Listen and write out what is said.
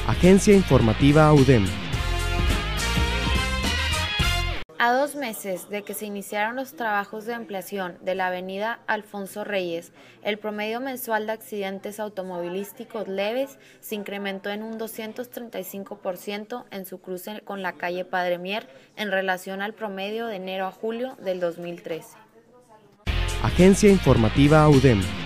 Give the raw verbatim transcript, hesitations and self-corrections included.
Agencia Informativa U D E M. A dos meses de que se iniciaron los trabajos de ampliación de la avenida Alfonso Reyes, el promedio mensual de accidentes automovilísticos leves se incrementó en un doscientos treinta y cinco por ciento en su cruce con la calle Padre Mier en relación al promedio de enero a julio del dos mil trece. Agencia Informativa U D E M.